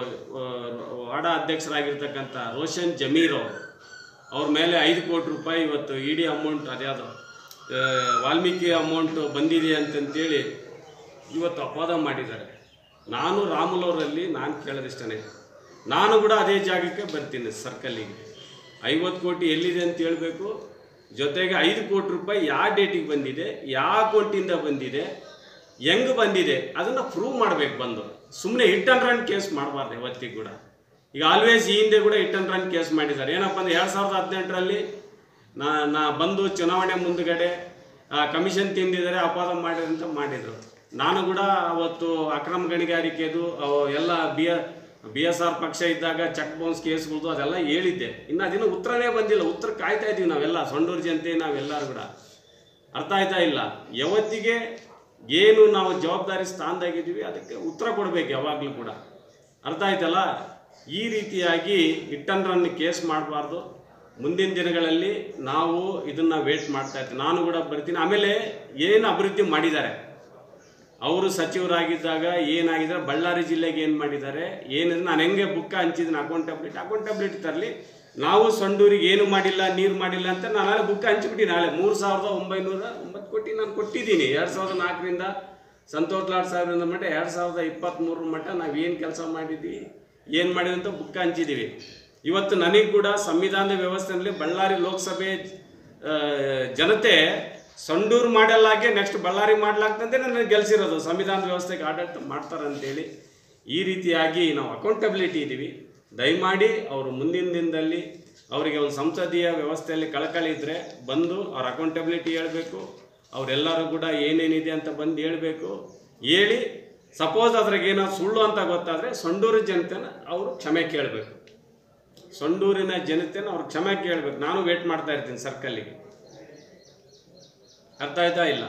ವಾರ್ಡ ಅಧ್ಯಕ್ಷರಾಗಿರ್ತಕ್ಕಂಥ ರೋಷನ್ ಜಮೀರ್ ಅವರು, ಅವ್ರ ಮೇಲೆ ಐದು ಕೋಟಿ ರೂಪಾಯಿ ಇವತ್ತು ಇ ಡಿ ಅಮೌಂಟ್, ಅದ್ಯಾವುದು ವಾಲ್ಮೀಕಿ ಅಮೌಂಟ್ ಬಂದಿದೆ ಅಂತಂತೇಳಿ ಇವತ್ತು ಅಪವಾದ ಮಾಡಿದ್ದಾರೆ. ನಾನು ರಾಮುಲವರಲ್ಲಿ ನಾನು ಕೇಳೋದಿಷ್ಟೇ, ನಾನು ಕೂಡ ಅದೇ ಜಾಗಕ್ಕೆ ಬರ್ತೀನಿ ಸರ್ಕಲ್ಲಿಗೆ. ಐವತ್ತು ಕೋಟಿ ಎಲ್ಲಿದೆ ಅಂತ ಹೇಳಬೇಕು, ಜೊತೆಗೆ ಐದು ಕೋಟಿ ರೂಪಾಯಿ ಯಾವ ಡೇಟಿಗೆ ಬಂದಿದೆ, ಯಾವ ಅಕೌಂಟಿಂದ ಬಂದಿದೆ, ಹೆಂಗೆ ಬಂದಿದೆ ಅದನ್ನು ಪ್ರೂವ್ ಮಾಡಬೇಕು. ಬಂದು ಸುಮ್ಮನೆ ಹಿಟ್ ಆ್ಯಂಡ್ ರನ್ ಕೇಸ್ ಮಾಡಬಾರ್ದು ಇವತ್ತಿಗೆ ಕೂಡ. ಈಗ ಆಲ್ವೇಸ್ ಈ ಹಿಂದೆ ಕೂಡ ಹಿಟ್ ಆ್ಯಂಡ್ ರನ್ ಕೇಸ್ ಮಾಡಿದ್ದಾರೆ. ಏನಪ್ಪ ಅಂದರೆ ಎರಡು ಸಾವಿರದ ಹದಿನೆಂಟರಲ್ಲಿ ನಾ ನಾ ಬಂದು ಚುನಾವಣೆ ಮುಂದುಗಡೆ ಕಮಿಷನ್ ತಿಂದಿದ್ದಾರೆ, ಅಪವಾದ ಮಾಡಿದ್ರು ಅಂತ ಮಾಡಿದರು. ನಾನು ಕೂಡ ಅವತ್ತು ಅಕ್ರಮ ಗಣಿಗಾರಿಕೆದು ಎಲ್ಲ ಬಿ ಬಿ ಎಸ್ ಆರ್ ಪಕ್ಷ ಇದ್ದಾಗ ಚೆಕ್ ಬೌನ್ಸ್ ಕೇಸ್ಗಳು ಅದೆಲ್ಲ ಹೇಳಿದ್ದೆ. ಇನ್ನು ಅದಿನ್ನೂ ಉತ್ತರನೇ ಬಂದಿಲ್ಲ. ಉತ್ತರ ಕಾಯ್ತಾ ಇದ್ದೀವಿ ನಾವೆಲ್ಲ, ಸಂಡೂರು ಜನತೆ ನಾವೆಲ್ಲರೂ ಕೂಡ. ಅರ್ಥ ಆಯ್ತಾ ಇಲ್ಲ? ಯಾವತ್ತಿಗೆ ಏನು ನಾವು ಜವಾಬ್ದಾರಿ ಸ್ಥಾನದಾಗಿದ್ದೀವಿ ಅದಕ್ಕೆ ಉತ್ತರ ಕೊಡಬೇಕು ಯಾವಾಗಲೂ ಕೂಡ. ಅರ್ಥ ಆಯ್ತಲ್ಲ? ಈ ರೀತಿಯಾಗಿ ಹಿಟ್ ಆ್ಯಂಡ್ ರನ್ ಕೇಸ್ ಮಾಡಬಾರ್ದು. ಮುಂದಿನ ದಿನಗಳಲ್ಲಿ ನಾವು ಇದನ್ನು ವೇಟ್ ಮಾಡ್ತಾ ಇರ್ತೀವಿ. ನಾನು ಕೂಡ ಬರ್ತೀನಿ. ಆಮೇಲೆ ಏನು ಅಭಿವೃದ್ಧಿ ಮಾಡಿದ್ದಾರೆ ಅವರು ಸಚಿವರಾಗಿದ್ದಾಗ, ಏನಾಗಿದ್ದಾರೆ ಬಳ್ಳಾರಿ ಜಿಲ್ಲೆಗೆ ಏನು ಮಾಡಿದ್ದಾರೆ, ಏನಿದೆ ನಾನು ಹೆಂಗೆ ಬುಕ್ಕ ಹಂಚಿದ್ದೀನಿ ಅಕೌಂಟಬಿಲಿಟಿ ಅಕೌಂಟಬಿಲಿಟಿ ತರಲಿ. ನಾವು ಸಂಡೂರಿಗೆ ಏನು ಮಾಡಿಲ್ಲ, ನೀರು ಮಾಡಿಲ್ಲ ಅಂತ ನಾನು ನಾಳೆ ಬುಕ್ಕ ಹಂಚಿಬಿಟ್ಟು ನಾಳೆ ಮೂರು ಸಾವಿರದ ಒಂಬೈನೂರ ಒಂಬತ್ತು ಕೋಟಿ ನಾನು ಕೊಟ್ಟಿದ್ದೀನಿ. ಎರಡು ಸಾವಿರದ ನಾಲ್ಕರಿಂದ ಸಂತೋಷ್ ಲಾಡ್ ಸಾವಿರದಿಂದ ಮಟ್ಟ ಎರಡು ಸಾವಿರದ ಇಪ್ಪತ್ತ್ಮೂರರ ಮಟ್ಟ ನಾವು ಏನು ಕೆಲಸ ಮಾಡಿದ್ವಿ, ಏನು ಮಾಡಿದ್ವಿ ಅಂತ ಬುಕ್ಕ ಹಂಚಿದ್ದೀವಿ. ಇವತ್ತು ನನಗೆ ಕೂಡ ಸಂವಿಧಾನದ ವ್ಯವಸ್ಥೆಯಲ್ಲಿ ಬಳ್ಳಾರಿ ಲೋಕಸಭೆ ಜನತೆ ಸಂಡೂರು ಮಾಡಲಾಗೆ ನೆಕ್ಸ್ಟ್ ಬಳ್ಳಾರಿ ಮಾಡಲಾಗ್ತಂತೆ ನನಗೆ ಗೆಲ್ಸಿರೋದು. ಸಂವಿಧಾನದ ವ್ಯವಸ್ಥೆಗೆ ಆಡಳಿತ ಮಾಡ್ತಾರೆ ಅಂತೇಳಿ ಈ ರೀತಿಯಾಗಿ ನಾವು ಅಕೌಂಟಬಿಲಿಟಿ ಇದ್ದೀವಿ. ದಯಮಾಡಿ ಅವರು ಮುಂದಿನ ದಿನದಲ್ಲಿ ಅವರಿಗೆ ಒಂದು ಸಂಸದೀಯ ವ್ಯವಸ್ಥೆಯಲ್ಲಿ ಕಳಕಳಿ ಇದ್ದರೆ ಬಂದು ಅವ್ರ ಅಕೌಂಟಬಿಲಿಟಿ ಹೇಳಬೇಕು. ಅವರೆಲ್ಲರೂ ಕೂಡ ಏನೇನಿದೆ ಅಂತ ಬಂದು ಹೇಳಬೇಕು. ಹೇಳಿ ಸಪೋಸ್ ಅದ್ರಾಗೇನೋ ಸುಳ್ಳು ಅಂತ ಗೊತ್ತಾದರೆ ಸಂಡೂರು ಜನತೆನ ಅವರು ಕ್ಷಮೆ ಕೇಳಬೇಕು. ಸಂಡೂರಿನ ಜನತೆನ ಅವ್ರು ಕ್ಷಮೆ ಕೇಳಬೇಕು. ನಾನು ವೇಟ್ ಮಾಡ್ತಾ ಇರ್ತೀನಿ ಸರ್ಕಲ್ಲಿಗೆ. ಅರ್ಥ ಆಯ್ತಾ ಇಲ್ಲ?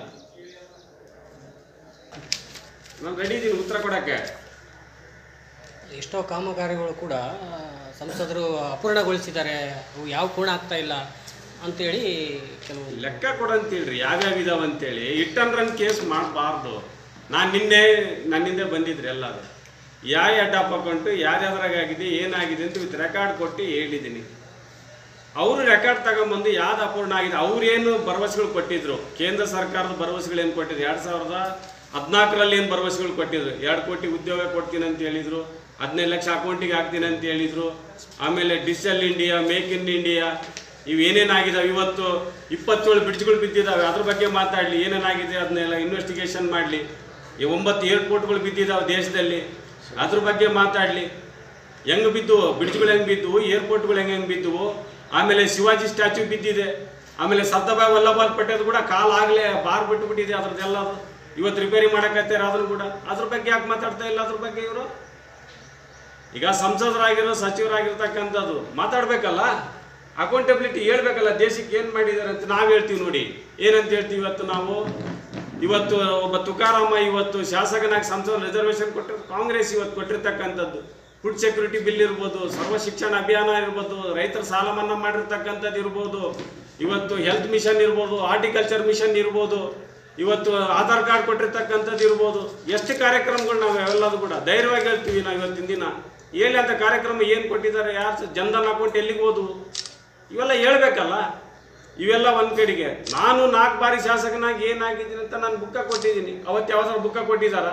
ನಾನು ರೆಡಿ ಇದ್ದೀನಿ ಉತ್ತರ ಕೊಡೋಕ್ಕೆ. ಎಷ್ಟೋ ಕಾಮಗಾರಿಗಳು ಕೂಡ ಸಂಸದರು ಅಪೂರ್ಣಗೊಳಿಸಿದ್ದಾರೆ, ಅವು ಯಾವ ಪೂರ್ಣ ಆಗ್ತಾ ಇಲ್ಲ ಅಂತೇಳಿ ಕೆಲವು ಲೆಕ್ಕ ಕೊಡಂತೇಳ್ರಿ ಯಾವ್ಯಾವ ಇದಾವೆ ಅಂತೇಳಿ. ಹಿಟ್ ಆ್ಯಂಡ್ ರನ್ ಕೇಸ್ ಮಾಡಬಾರ್ದು. ನಾನು ನಿನ್ನೆ ನನ್ನಿಂದ ಬಂದಿದ್ರಿ ಎಲ್ಲರೂ ಯಾವ ಅಡ್ಡಪ್ಪ ಹಾಕೊಂಡು ಯಾರ್ಯಾವ್ದ್ರಾಗಿದೆ ಏನಾಗಿದೆ ಅಂತ ವಿತ್ ರೆಕಾರ್ಡ್ ಕೊಟ್ಟು ಹೇಳಿದ್ದೀನಿ. ಅವರು ರೆಕಾರ್ಡ್ ತಗೊಂಬಂದು ಯಾವ್ದು ಅಪೂರ್ಣ ಆಗಿದೆ, ಅವ್ರೇನು ಭರವಸೆಗಳು ಕೊಟ್ಟಿದ್ರು, ಕೇಂದ್ರ ಸರ್ಕಾರದ ಭರವಸೆಗಳು ಏನು ಕೊಟ್ಟಿದ್ರು, ಎರಡು ಸಾವಿರದ ಹದಿನಾಲ್ಕರಲ್ಲಿ ಏನು ಭರವಸೆಗಳು ಕೊಟ್ಟಿದ್ರು, ಎರಡು ಕೋಟಿ ಉದ್ಯೋಗ ಕೊಡ್ತೀನಿ ಅಂತ ಹೇಳಿದರು, ಹದಿನೈದು ಲಕ್ಷ ಅಕೌಂಟಿಗೆ ಹಾಕ್ತೀನಿ ಅಂತ ಹೇಳಿದರು. ಆಮೇಲೆ digital India, make in India, ಇವೇನೇನಾಗಿದ್ದಾವೆ. ಇವತ್ತು ಇಪ್ಪತ್ತೇಳು ಬ್ರಿಡ್ಜ್ಗಳು ಬಿದ್ದಿದ್ದಾವೆ, ಅದ್ರ ಬಗ್ಗೆ ಮಾತಾಡಲಿ. ಏನೇನಾಗಿದೆ ಅದನ್ನೆಲ್ಲ ಇನ್ವೆಸ್ಟಿಗೇಷನ್ ಮಾಡಲಿ. ಈ ಒಂಬತ್ತು ಏರ್ಪೋರ್ಟ್ಗಳು ಬಿದ್ದಿದ್ದಾವೆ ದೇಶದಲ್ಲಿ, ಅದ್ರ ಬಗ್ಗೆ ಮಾತಾಡಲಿ. ಹೆಂಗೆ ಬಿದ್ದುವು ಬ್ರಿಡ್ಜ್ಗಳು, ಹೆಂಗೆ ಬಿದ್ದುವು, ಏರ್ಪೋರ್ಟ್ಗಳು ಹೆಂಗೆ ಹೆಂಗೆ ಬಿದ್ದುವು. ಆಮೇಲೆ ಶಿವಾಜಿ ಸ್ಟ್ಯಾಚ್ಯೂ ಬಿದ್ದಿದೆ. ಆಮೇಲೆ ಸರ್ದಾರ್ ವಲ್ಲಭಾಯ್ ಪಟೇಲ್ ಕೂಡ ಕಾಲಾಗಲೇ ಬಾರ್ ಬಿಟ್ಟುಬಿಟ್ಟಿದೆ ಅದ್ರದ್ದೆಲ್ಲ. ಇವತ್ತು ರಿಪೇರಿ ಮಾಡಕತ್ತಾರೆ ಅದನ್ನು ಕೂಡ. ಅದ್ರ ಬಗ್ಗೆ ಯಾಕೆ ಮಾತಾಡ್ತಾ ಇಲ್ಲ? ಅದ್ರ ಬಗ್ಗೆ ಇವರು ಈಗ ಸಂಸದರಾಗಿರೋ ಸಚಿವರಾಗಿರ್ತಕ್ಕಂಥದ್ದು ಮಾತಾಡಬೇಕಲ್ಲ, ಅಕೌಂಟಬಿಲಿಟಿ ಹೇಳ್ಬೇಕಲ್ಲ, ದೇಶಕ್ಕೆ ಏನು ಮಾಡಿದ್ದಾರೆ ಅಂತ ನಾವು ಹೇಳ್ತೀವಿ. ನೋಡಿ ಏನಂತ ಹೇಳ್ತೀವಿ ಇವತ್ತು ನಾವು. ಇವತ್ತು ಒಬ್ಬ ತುಕಾರಾಮ ಇವತ್ತು ಶಾಸಕನಾಗಿ ಸಂಸದ ರಿಸರ್ವೇಷನ್ ಕೊಟ್ಟರೆ ಕಾಂಗ್ರೆಸ್ ಇವತ್ತು ಕೊಟ್ಟಿರ್ತಕ್ಕಂಥದ್ದು. ಫುಡ್ ಸೆಕ್ಯೂರಿಟಿ ಬಿಲ್ ಇರ್ಬೋದು, ಸರ್ವ ಶಿಕ್ಷಣ ಅಭಿಯಾನ ಇರ್ಬೋದು, ರೈತರ ಸಾಲ ಮನ್ನಾ ಮಾಡಿರ್ತಕ್ಕಂಥದ್ದು ಇರ್ಬೋದು, ಇವತ್ತು ಹೆಲ್ತ್ ಮಿಷನ್ ಇರ್ಬೋದು, ಹಾರ್ಟಿಕಲ್ಚರ್ ಮಿಷನ್ ಇರ್ಬೋದು, ಇವತ್ತು ಆಧಾರ್ ಕಾರ್ಡ್ ಕೊಟ್ಟಿರ್ತಕ್ಕಂಥದ್ದು ಇರ್ಬೋದು, ಎಷ್ಟು ಕಾರ್ಯಕ್ರಮಗಳು ನಾವು ಎಲ್ಲದು ಕೂಡ ಧೈರ್ಯವಾಗಿ ಹೇಳ್ತೀವಿ. ನಾವು ಇವತ್ತಿನ ದಿನ ಹೇಳಿ ಅಂತ ಕಾರ್ಯಕ್ರಮ ಏನು ಕೊಟ್ಟಿದ್ದಾರೆ, ಯಾರು ಜನ್ಧನ್ ಅಕೌಂಟ್ ಎಲ್ಲಿಗೆ ಹೋದು, ಇವೆಲ್ಲ ಹೇಳ್ಬೇಕಲ್ಲ. ಇವೆಲ್ಲ ಒಂದು ಕಡೆಗೆ ನಾನು ನಾಲ್ಕು ಬಾರಿ ಶಾಸಕನಾಗಿ ಏನಾಗಿದ್ದೀನಿ ಅಂತ ನಾನು ಬುಕ್ಕ ಕೊಟ್ಟಿದ್ದೀನಿ. ಅವತ್ತು ಯಾವ್ದಾದ್ರು ಬುಕ್ಕ ಕೊಟ್ಟಿದ್ದಾರ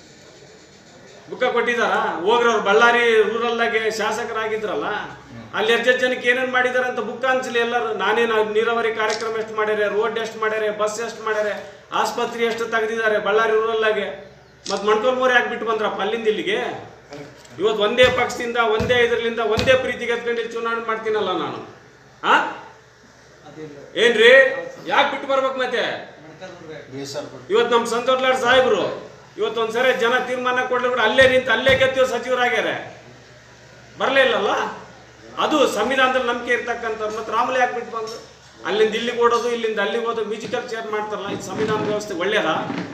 ಬುಕ್ಕ ಕೊಟ್ಟಿದ್ದಾರ ಹೋಗ್ರವ್ರು ಬಳ್ಳಾರಿ ರೂರಲ್ದಾಗೆ ಶಾಸಕರಾಗಿದ್ರಲ್ಲ, ಅಲ್ಲಿ ಎಷ್ಟು ಜನಕ್ಕೆ ಏನೇನು ಮಾಡಿದ್ದಾರೆ ಅಂತ ಬುಕ್ಕ ಅನ್ಸಲಿ ಎಲ್ಲರೂ. ನಾನೇನು ನೀರಾವರಿ ಕಾರ್ಯಕ್ರಮ ಎಷ್ಟು ಮಾಡ್ಯಾರೆ, ರೋಡ್ ಎಷ್ಟು ಮಾಡ್ಯಾರೆ, ಬಸ್ ಎಷ್ಟು ಮಾಡ್ಯಾರೆ, ಆಸ್ಪತ್ರೆ ಎಷ್ಟು ತೆಗೆದಿದ್ದಾರೆ ಬಳ್ಳಾರಿ ರೂರಲ್ದಾಗೆ. ಮತ್ತು ಮಣ್ಕೊಲ್ಮೂರಿ ಹಾಕ್ಬಿಟ್ಟು ಬಂದ್ರಪ್ಪ ಅಲ್ಲಿಂದ ಇಲ್ಲಿಗೆ. ಇವತ್ತು ಒಂದೇ ಪಕ್ಷದಿಂದ ಒಂದೇ ಇದರಿಂದ ಒಂದೇ ಪ್ರೀತಿಗೆ ಎತ್ಕೊಂಡು ಚುನಾವಣೆ ಮಾಡ್ತೀನಲ್ಲ ನಾನು. ಆ ಏನ್ರಿ ಯಾಕೆ ಬಿಟ್ಟು ಬರ್ಬೇಕು ಮತ್ತೆ? ಇವತ್ತು ನಮ್ಮ ಸಂತೋಷ್ ಲಾಡ್ ಸಾಹೇಬ್ರು ಇವತ್ತು ಒಂದ್ಸರಿ ಜನ ತೀರ್ಮಾನ ಕೊಡ್ಲಿ ಕೂಡ ಅಲ್ಲೇ ನಿಂತು ಅಲ್ಲೇ ಗೆದ್ದು ಸಚಿವರಾಗ್ಯಾರೆ, ಬರಲೇ ಇಲ್ಲಲ್ಲ. ಅದು ಸಂವಿಧಾನದಲ್ಲಿ ನಂಬಿಕೆ ಇರ್ತಕ್ಕಂಥವ್ರು. ಮತ್ತು ರಾಮುಲು ಯಾಕೆ ಬಿಟ್ಟು ಬಂದು ಅಲ್ಲಿಂದ ಇಲ್ಲಿಗೆ ಓಡೋದು, ಇಲ್ಲಿಂದ ಅಲ್ಲಿಗೆ ಓದೋದು, ಮ್ಯೂಸಿಕಲ್ ಚೇರ್ ಮಾಡ್ತಾರಲ್ಲ, ಇದು ಸಂವಿಧಾನ ವ್ಯವಸ್ಥೆ ಒಳ್ಳೆಯದ?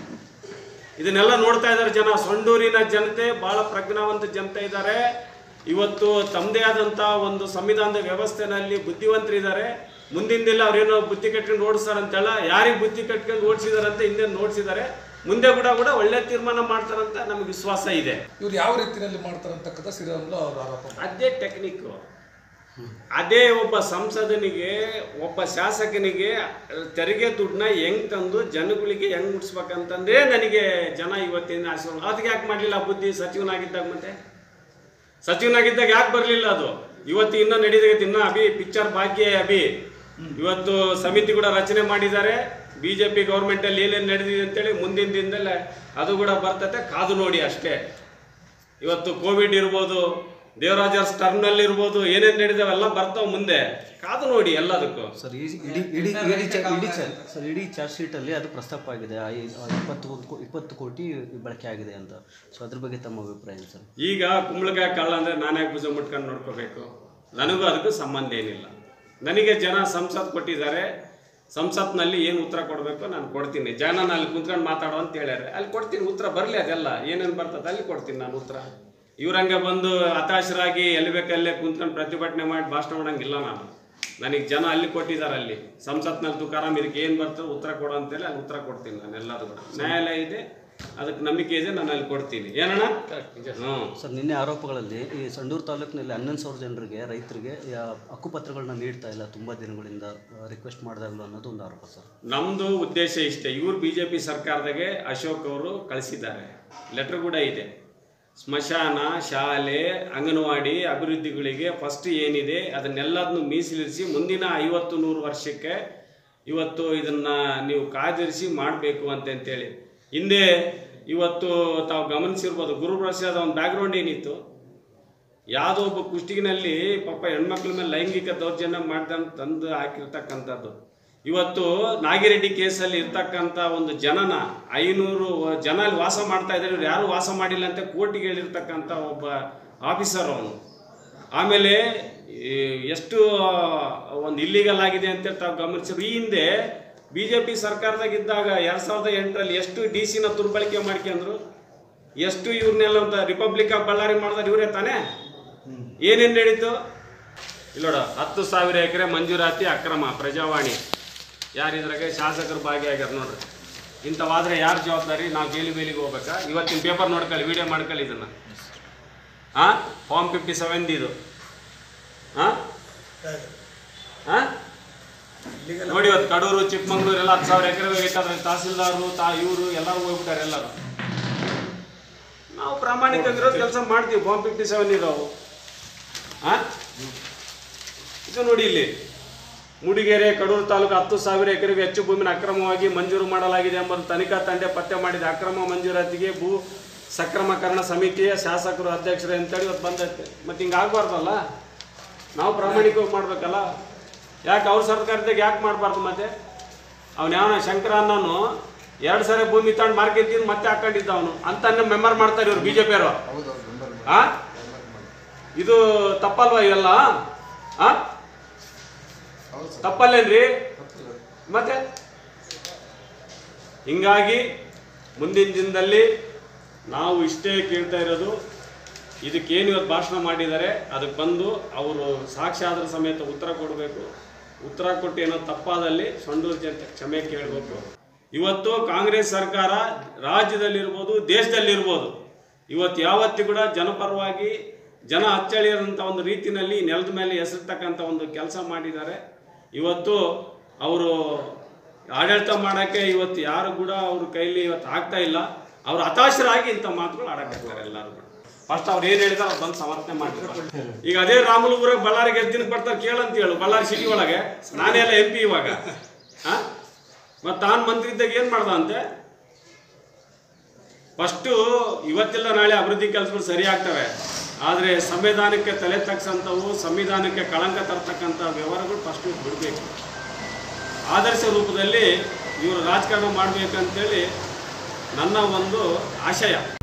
ಇದನ್ನೆಲ್ಲ ನೋಡ್ತಾ ಇದ್ದಾರೆ ಜನ. ಸಂಡೂರಿನ ಜನತೆ ಬಹಳ ಪ್ರಜ್ಞಾವಂತ ಜನತೆ ಇದ್ದಾರೆ. ಇವತ್ತು ತಮ್ಮದೇ ಆದಂಥ ಒಂದು ಸಂವಿಧಾನದ ವ್ಯವಸ್ಥೆನಲ್ಲಿ ಬುದ್ಧಿವಂತರಿದ್ದಾರೆ. ಮುಂದಿನ ಅವ್ರೇನೋ ಬುದ್ಧಿ ಕಟ್ಕೊಂಡು ಓಡಿಸ್ತಾರೆ ಅಂತೆಲ್ಲ, ಯಾರಿಗೆ ಬುದ್ಧಿ ಕಟ್ಕೊಂಡು ಓಡಿಸಿದಾರಂತ ಹಿಂದೆ ನೋಡಿಸಿದ್ದಾರೆ. ಮುಂದೆ ಕೂಡ ಕೂಡ ಒಳ್ಳೆ ತೀರ್ಮಾನ ಮಾಡ್ತಾರಂತ ನಮಗೆ ವಿಶ್ವಾಸ ಇದೆ. ಇವ್ರು ಯಾವ ರೀತಿಯಲ್ಲಿ ಮಾಡ್ತಾರಂತಕ್ಕಂಥ ಶ್ರೀರಾಮುಲು ಅವರ ಆರೋಪ. ಅದೇ ಟೆಕ್ನಿಕ್ಕು. ಅದೇ ಒಬ್ಬ ಸಂಸದನಿಗೆ, ಒಬ್ಬ ಶಾಸಕನಿಗೆ ತೆರಿಗೆ ದುಡ್ಡನ್ನ ಹೆಂಗ್ ತಂದು ಜನಗಳಿಗೆ ಹೆಂಗ್ ಮುಟ್ಸ್ಬೇಕಂತಂದ್ರೆ ನನಗೆ ಜನ ಇವತ್ತಿನ ಆಶೀರ್ವಾದ. ಅದಕ್ಕೆ ಯಾಕೆ ಮಾಡಲಿಲ್ಲ ಬುದ್ಧಿ ಸಚಿವನಾಗಿದ್ದಾಗ? ಮತ್ತೆ ಸಚಿವನಾಗಿದ್ದಾಗ ಯಾಕೆ ಬರಲಿಲ್ಲ ಅದು? ಇವತ್ತು ಇನ್ನೂ ನಡೀತೈತೆ, ಇನ್ನೂ ಅಭಿ ಪಿಕ್ಚರ್ ಭಾಗ್ಯ ಅಭಿ. ಇವತ್ತು ಸಮಿತಿ ಕೂಡ ರಚನೆ ಮಾಡಿದ್ದಾರೆ. ಬಿ ಜೆ ಪಿ ಗೌರ್ಮೆಂಟಲ್ಲಿ ಏನೇನು ನಡೆದಿದೆ ಅಂತೇಳಿ ಮುಂದಿನ ದಿನದಲ್ಲೇ ಅದು ಕೂಡ ಬರ್ತತೆ, ಕಾದು ನೋಡಿ ಅಷ್ಟೇ. ಇವತ್ತು ಕೋವಿಡ್ ಇರ್ಬೋದು, ದೇವರಾಜರ್ಸ್ ಟರ್ಮಿನಲ್ ಇರ್ಬೋದು, ಏನೇನು ನಡೆದವೆಲ್ಲ ಬರ್ತಾವೆ ಮುಂದೆ, ಕಾದು ನೋಡಿ ಎಲ್ಲದಕ್ಕೂ. ಸರ್ ಈ ಇಡೀ ಇಡೀ ಇಡೀ ಇಡೀ ಸರ್ ಇಡೀ ಚಾರ್ಜ್ ಶೀಟಲ್ಲಿ ಅದು ಪ್ರಸ್ತಾಪ ಆಗಿದೆ, ಇಪ್ಪತ್ತು ಇಪ್ಪತ್ತು ಕೋಟಿ ಬಳಕೆ ಆಗಿದೆ ಅಂತ. ಸೊ ಅದ್ರ ಬಗ್ಗೆ ತಮ್ಮ ಅಭಿಪ್ರಾಯ ಸರ್? ಈಗ ಕುಂಬಳಕಾಯಿ ಕಳ್ಳ ಅಂದರೆ ನಾನೇ ಭುಜ ಮುಟ್ಕೊಂಡು ನೋಡ್ಕೋಬೇಕು? ನನಗೂ ಅದಕ್ಕೂ ಸಂಬಂಧ ಏನಿಲ್ಲ. ನನಗೆ ಜನ ಸಂಸತ್ ಕೊಟ್ಟಿದ್ದಾರೆ, ಸಂಸತ್ನಲ್ಲಿ ಏನು ಉತ್ತರ ಕೊಡಬೇಕು ನಾನು ಕೊಡ್ತೀನಿ. ಜನ ಅಲ್ಲಿ ಕುಂತ್ಕೊಂಡು ಮಾತಾಡೋ ಅಂತ ಹೇಳ್ಯಾರೆ, ಅಲ್ಲಿ ಕೊಡ್ತೀನಿ ಉತ್ತರ. ಬರಲಿ ಅದೆಲ್ಲ ಏನೇನು ಬರ್ತದೆ ಅಲ್ಲಿ ಕೊಡ್ತೀನಿ ನಾನು ಉತ್ತರ. ಇವ್ರಂಗೆ ಬಂದು ಹತಾಶರಾಗಿ ಎಲ್ಲಿ ಬೇಕಲ್ಲೇ ಕುಂತ್ಕೊಂಡು ಪ್ರತಿಭಟನೆ ಮಾಡಿ ಭಾಷಣ ಮಾಡೋಂಗಿಲ್ಲ ನಾನು. ನನಗೆ ಜನ ಅಲ್ಲಿ ಕೊಟ್ಟಿದ್ದಾರೆ, ಅಲ್ಲಿ ಸಂಸತ್ನಲ್ಲಿ ತುಕಾರಾಮ್ ಇದಕ್ಕೆ ಏನು ಬರ್ತದೆ ಉತ್ತರ ಕೊಡೋ ಅಂತೇಳಿ ಅಲ್ಲಿ ಉತ್ತರ ಕೊಡ್ತೀನಿ ನಾನು. ಎಲ್ಲದು ಕೂಡ ನ್ಯಾಯಾಲಯ ಇದೆ, ಅದಕ್ಕೆ ನಂಬಿಕೆ ಇದೆ, ನಾನು ಅಲ್ಲಿ ಕೊಡ್ತೀನಿ. ಏನಣ್ಣ? ಹ್ಞೂ ಸರ್, ನಿನ್ನೆ ಆರೋಪಗಳಲ್ಲಿ ಈ ಸಂಡೂರು ತಾಲೂಕಿನಲ್ಲಿ ಹನ್ನೊಂದು ಸಾವಿರ ಜನರಿಗೆ, ರೈತರಿಗೆ ಹಕ್ಕುಪತ್ರಗಳನ್ನ ನೀಡ್ತಾ ಇಲ್ಲ ತುಂಬ ದಿನಗಳಿಂದ, ರಿಕ್ವೆಸ್ಟ್ ಮಾಡಿದಾಗಲೂ ಅನ್ನೋದು ಒಂದು ಆರೋಪ ಸರ್. ನಮ್ಮದು ಉದ್ದೇಶ ಇಷ್ಟೇ. ಇವರು ಬಿ ಜೆ ಪಿ ಸರ್ಕಾರದಾಗೆ ಅಶೋಕ್ ಅವರು ಕಳಿಸಿದ್ದಾರೆ, ಲೆಟ್ರ್ ಕೂಡ ಇದೆ. ಸ್ಮಶಾನ, ಶಾಲೆ, ಅಂಗನವಾಡಿ ಅಭಿವೃದ್ಧಿಗಳಿಗೆ ಫಸ್ಟ್ ಏನಿದೆ ಅದನ್ನೆಲ್ಲದನ್ನು ಮೀಸಲಿರಿಸಿ ಮುಂದಿನ ಐವತ್ತು ನೂರು ವರ್ಷಕ್ಕೆ ಇವತ್ತು ಇದನ್ನು ನೀವು ಕಾದಿರಿಸಿ ಮಾಡಬೇಕು ಅಂತಂತೇಳಿ. ಹಿಂದೆ ಇವತ್ತು ತಾವು ಗಮನಿಸಿರ್ಬೋದು, ಗುರುಪ್ರಸಾದ್ ಅವನ ಬ್ಯಾಕ್ಗ್ರೌಂಡ್ ಏನಿತ್ತು, ಯಾವುದೋ ಒಬ್ಬ ಕುಷ್ಟಿಗಿನಲ್ಲಿ ಪಾಪ ಹೆಣ್ಮಕ್ಳ ಮೇಲೆ ಲೈಂಗಿಕ ದೌರ್ಜನ್ಯ ಮಾಡ್ದಂತ ತಂದು ಹಾಕಿರ್ತಕ್ಕಂಥದ್ದು. ಇವತ್ತು ನಾಗಿರೆಡ್ಡಿ ಕೇಸಲ್ಲಿ ಇರ್ತಕ್ಕಂಥ ಒಂದು ಜನನ ಐನೂರು ಜನ ಅಲ್ಲಿ ವಾಸ ಮಾಡ್ತಾ ಇದ್ದಾರೆ, ಇವ್ರು ಯಾರು ವಾಸ ಮಾಡಿಲ್ಲ ಅಂತ ಕೋರ್ಟಿಗೆ ಹೇಳಿರ್ತಕ್ಕಂಥ ಒಬ್ಬ ಆಫೀಸರ್ ಅವನು. ಆಮೇಲೆ ಎಷ್ಟು ಒಂದು ಇಲ್ಲಿಗಲ್ ಆಗಿದೆ ಅಂತೇಳಿ ತಾವು ಗಮನಿಸಿದ್ರು. ಈ ಹಿಂದೆ ಬಿ ಜೆ ಪಿ ಸರ್ಕಾರದಾಗಿದ್ದಾಗ ಎರಡು ಸಾವಿರದ ಎಂಟರಲ್ಲಿ ಎಷ್ಟು ಡಿ ಸಿನ ದುರ್ಬಳಕೆ ಮಾಡ್ಕೊಂಡ್ರು, ಎಷ್ಟು ಇವ್ರನ್ನೆಲ್ಲ ಅಂತ ರಿಪಬ್ಲಿಕ್ ಆಫ್ ಬಳ್ಳಾರಿ ಮಾಡಿದ್ರೆ ಇವರೇ ತಾನೇ. ಏನೇನು ನಡೀತು ಇಲ್ಲೋಡ, ಹತ್ತು ಸಾವಿರ ಎಕರೆ ಮಂಜೂರಾತಿ ಅಕ್ರಮ ಪ್ರಜಾವಾಣಿ, ಯಾರಿದ್ರಾಗೆ ಶಾಸಕರು ಭಾಗಿಯಾಗ್ಯಾರ ನೋಡ್ರಿ. ಇಂಥವಾದ್ರೆ ಯಾರು ಜವಾಬ್ದಾರಿ? ನಾವು ಬೇಲಿ ಬೇಲಿಗೆ ಹೋಗ್ಬೇಕಾ? ಇವತ್ತಿನ ಪೇಪರ್ ನೋಡ್ಕೊಳ್ಳಿ, ವಿಡಿಯೋ ಮಾಡ್ಕೊಳ್ಳಿ ಇದನ್ನು. ಹಾಂ, ಫಾರ್ಮ್ ಫಿಫ್ಟಿ ಸೆವೆನ್ ಇದು. ಹಾಂ ಹಾಂ ನೋಡಿ, ಇವತ್ತು ಕಡೂರು, ಚಿಕ್ಕಮಂಗ್ಳೂರು ಎಲ್ಲ ಹತ್ತು ಸಾವಿರ ಎಕರೆ ಹೋಗಿಟ್ಟಾದ್ರೆ ತಹಸೀಲ್ದಾರರು ತಾ ಇವರು ಎಲ್ಲರೂ ಹೋಗ್ಬಿಟ್ಟಾರೆ ಎಲ್ಲರೂ. ನಾವು ಪ್ರಾಮಾಣಿಕವಾಗಿರೋದು ಕೆಲಸ ಮಾಡ್ತೀವಿ. ಫಾರ್ಮ್ ಫಿಫ್ಟಿ ಸೆವೆನ್ ಇರೋವು. ಹಾಂ, ಇದು ನೋಡಿ ಇಲ್ಲಿ ಮೂಡಿಗೆರೆ, ಕಡೂರು ತಾಲೂಕು ಹತ್ತು ಸಾವಿರ ಎಕರೆಗೂ ಹೆಚ್ಚು ಭೂಮಿನ ಅಕ್ರಮವಾಗಿ ಮಂಜೂರು ಮಾಡಲಾಗಿದೆ ಎಂಬುದು ತನಿಖಾ ತಂಡ ಪತ್ತೆ ಮಾಡಿದೆ. ಅಕ್ರಮ ಮಂಜೂರಾತಿಗೆ ಭೂ ಸಕ್ರಮಕರಣ ಸಮಿತಿಯ ಶಾಸಕರು ಅಧ್ಯಕ್ಷರು ಅಂತೇಳಿ ಇವತ್ತು ಬಂದೈತೆ. ಮತ್ತು ಹಿಂಗೆ ಆಗಬಾರ್ದಲ್ಲ, ನಾವು ಪ್ರಾಮಾಣಿಕವಾಗಿ ಮಾಡ್ಬೇಕಲ್ಲ. ಯಾಕೆ ಅವ್ರ ಸರ್ಕಾರದಾಗ ಯಾಕೆ ಮಾಡಬಾರ್ದು? ಮತ್ತೆ ಅವ್ನು ಯಾವ ಶಂಕರ ಅನ್ನೋನು ಎರಡು ಸರಿ ಭೂಮಿ ತಗೊಂಡು ಮಾರ್ಕೆಟ್ ಮತ್ತೆ ಹಾಕೊಂಡಿದ್ದ ಅವನು ಅಂತ ಮೆಂಬರ್ ಮಾಡ್ತಾರೆ ಇವ್ರು ಬಿ ಜೆ ಪಿಯವರು. ಆ ಇದು ತಪ್ಪಲ್ವಾ ಇವೆಲ್ಲ? ಆ ತಪ್ಪಲ್ಲೇನ್ರಿ? ಮತ್ತೆ ಹಿಂಗಾಗಿ ಮುಂದಿನ ದಿನದಲ್ಲಿ ನಾವು ಇಷ್ಟೇ ಕೇಳ್ತಾ ಇರೋದು, ಇದಕ್ಕೇನು ಇವತ್ತು ಭಾಷಣ ಮಾಡಿದ್ದಾರೆ ಅದಕ್ಕೆ ಬಂದು ಅವರು ಸಾಕ್ಷಾಧಾರ ಸಮೇತ ಉತ್ತರ ಕೊಡಬೇಕು. ಉತ್ತರ ಕೊಟ್ಟು ಏನೋ ತಪ್ಪಾದಲ್ಲಿ ಸಂಡೂರು ಜನತೆ ಕ್ಷಮೆ ಕೇಳಬೇಕು. ಇವತ್ತು ಕಾಂಗ್ರೆಸ್ ಸರ್ಕಾರ ರಾಜ್ಯದಲ್ಲಿರ್ಬೋದು ದೇಶದಲ್ಲಿರ್ಬೋದು ಇವತ್ತು ಯಾವತ್ತೂ ಕೂಡ ಜನಪರವಾಗಿ ಜನ ಅಚ್ಚಳಿಯದಂಥ ಒಂದು ರೀತಿಯಲ್ಲಿ ನೆಲದ ಮೇಲೆ ಹೆಸರ್ತಕ್ಕಂಥ ಒಂದು ಕೆಲಸ ಮಾಡಿದ್ದಾರೆ. ಇವತ್ತು ಅವರು ಆಡಳಿತ ಮಾಡೋಕ್ಕೆ ಇವತ್ತು ಯಾರು ಕೂಡ ಅವ್ರ ಕೈಲಿ ಇವತ್ತು ಆಗ್ತಾ ಇಲ್ಲ. ಅವರು ಹತಾಶರಾಗಿ ಇಂಥ ಮಾತುಗಳು ಆಡಕ್ಕಾಗ್ತಾರೆ ಎಲ್ಲರೂ ಕೂಡ. ಫಸ್ಟ್ ಅವ್ರು ಏನು ಹೇಳಿದಾರೆ ಅವ್ರು ಬಂದು ಸಮರ್ಥನೆ ಮಾಡ್ತಾರೆ. ಈಗ ಅದೇ ರಾಮುಲು ಊರಾಗ ಬಳ್ಳಾರಿಗೆ ಎದ್ದಿನಕ್ಕೆ ಬರ್ತಾರೆ ಕೇಳಂತ ಹೇಳು. ಬಳ್ಳಾರಿ ಸಿಟಿ ಒಳಗೆ ನಾನೇ ಎಲ್ಲ ಎಂ ಪಿ ಇವಾಗ ಹಾಂ ಮತ್ತು ತಾನು ಮಂತ್ರಿ ಇದ್ದಾಗ ಏನು ಮಾಡ್ದ ಅಂತೆ. ಫಸ್ಟು ಇವತ್ತೆಲ್ಲ ನಾಳೆ ಅಭಿವೃದ್ಧಿ ಕೆಲಸಗಳು ಸರಿ ಆಗ್ತವೆ, ಆದರೆ ಸಂವಿಧಾನಕ್ಕೆ ತಲೆ ತಗ್ಸಂಥವು, ಸಂವಿಧಾನಕ್ಕೆ ಕಳಂಕ ತರ್ತಕ್ಕಂಥ ವ್ಯವಹಾರಗಳು ಫಸ್ಟು ಬಿಡಬೇಕು. ಆದರ್ಶ ರೂಪದಲ್ಲಿ ಇವರು ರಾಜಕಾರಣ ಮಾಡಬೇಕಂತೇಳಿ ನನ್ನ ಒಂದು ಆಶಯ.